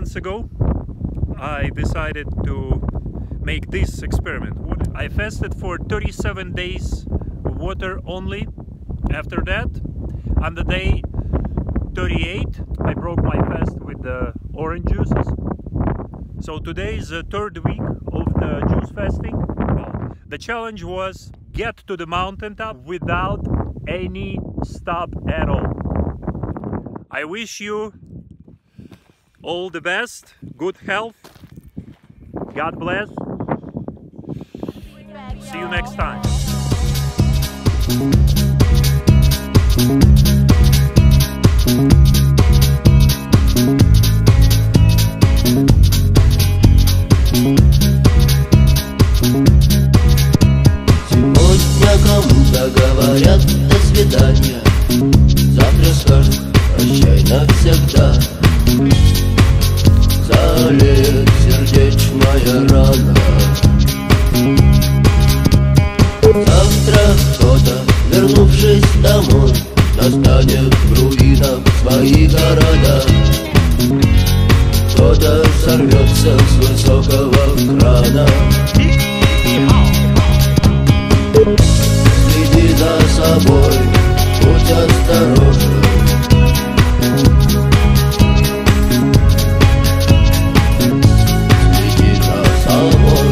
months ago, I decided to make this experiment. I fasted for 37 days, water only. After that, on the day 38, I broke my fast with the orange juices. So today is the third week of the juice fasting. The challenge was get to the mountaintop without any stop at all. I wish you all the best, good health, God bless. See you next time. Сегодня кому-то говорят до свидания, завтра скажут прощай навсегда. Залит сердечная рана. Завтра кто-то, вернувшись домой, настанет в руинах свои города. Кто-то сорвется с высокого крана. Следи за собой, будь осторожен. Следи за собой.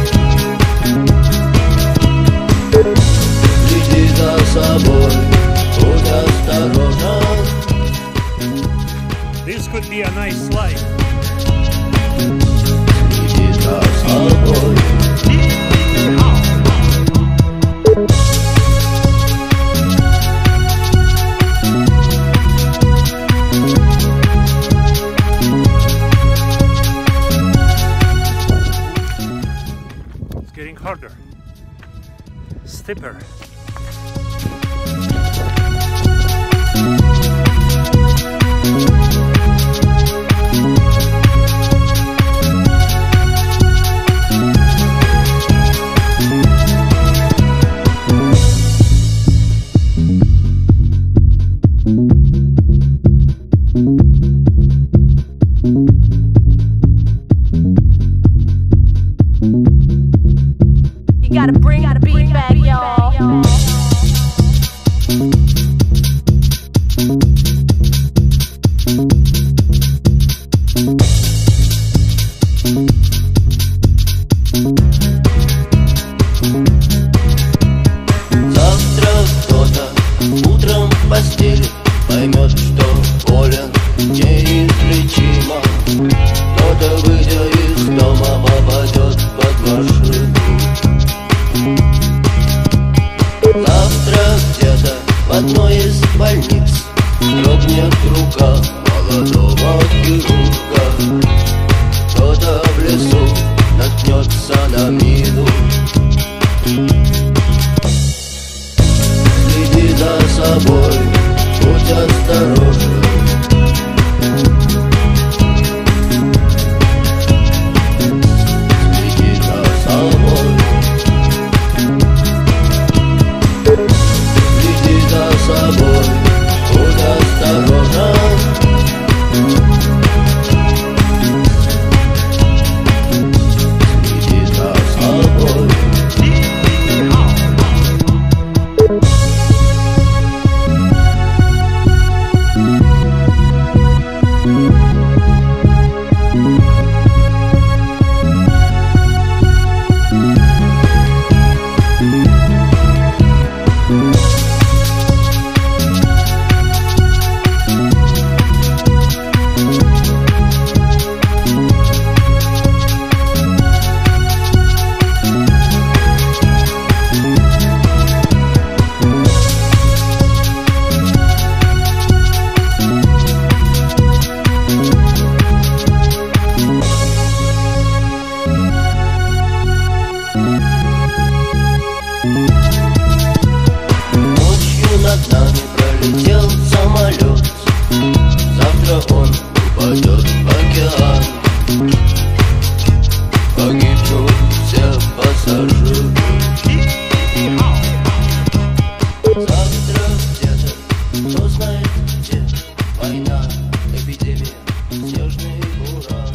Следи за собой, будь осторожен. This could be a nice slide. Следи за собой. It's getting harder, steeper. Gotta bring the beat back, y'all. Завтра кто-то утром в постели поймет, что болен неизлечимо. Кто-то, выйдя из дома, попадет под машину. Завтра где-то в одной из больниц дрогнет рука молодого хирурга. Кто-то в лесу наткнется на мину. Следи за собой, будь осторожен. Следи за собой. Следи за собой, будь осторожен. Следи за собой. Над нами пролетел самолет. Завтра он упадет в океан. Погибнут все пассажиры. Завтра где-то, кто знает где, война, эпидемия, снежные бури. вокруг.